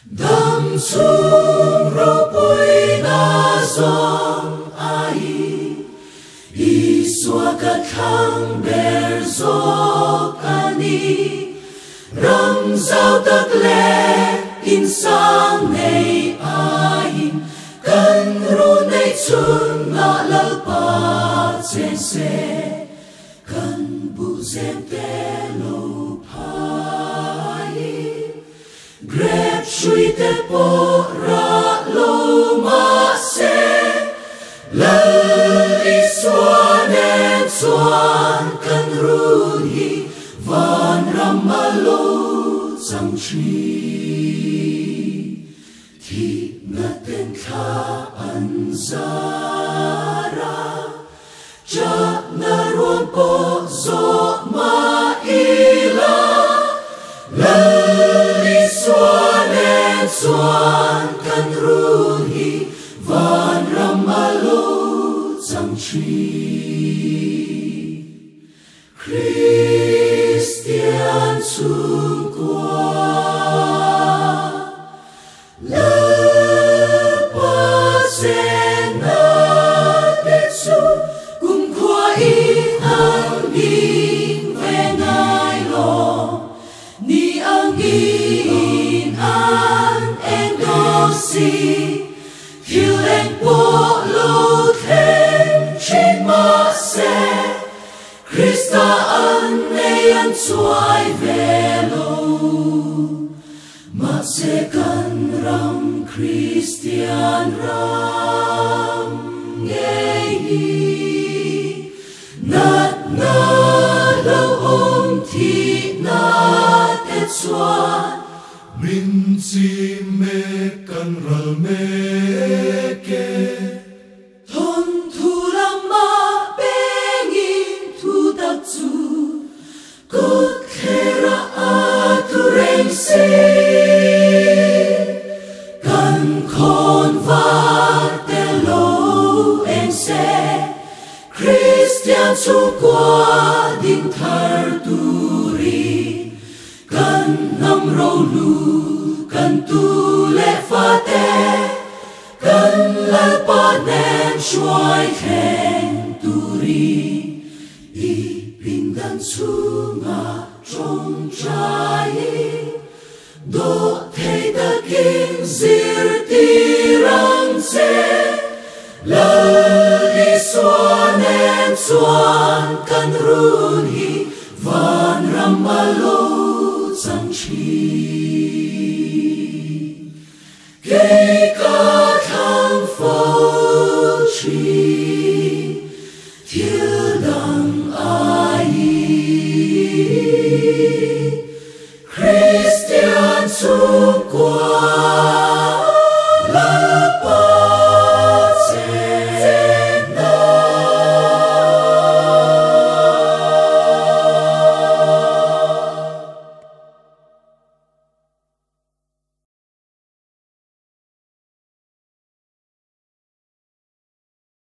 Đam sung ro pui na zong ai Iswa ka thang ber zo ani Rang giao tak le in sang nei ai Kan ru nei chun na lal pa chen se Kan bu zem te lo pai Grab shui te po ra lo ma se Lal i suan en suan kan ru hi Van ram ma lo zang chi Thi na ten tha an zara Cha na ruan po zo ma ila Lal i suan en suan kan ru hi Van ram ma lo zang chi Christian chung qua Lơ pa sen na te su Cùng qua in ang in về ngài lo Ni ang in an en do si Thiêu en po lo thêm trên ma se Christa an nei an chuai ve lo Ma se kan ram Christian ram nghe hi Nat na lo om thi na te chuan Min chi me kan ral me ke Thon thu lam ma bengin thu tak chu Kut khera a tu reng se Kan khon va te lo en se Christian chu qua din thar tu ri Kan nam ro lu kan tu le fa te Kan lal pa nen shuai khen tu ri I pindan sunga trong trai Do thei ta kin zir ti rang se Lal i suan en suan kan run hi Van ram ma lo zang chi Kei ka thang phô chi Thiêu đăng ai Christian chung qua